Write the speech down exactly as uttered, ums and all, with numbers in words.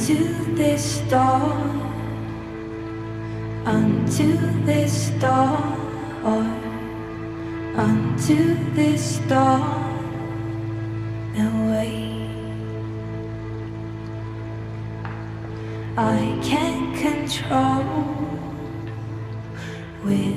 unto this door, unto this door, unto this door, and wait. I can't control with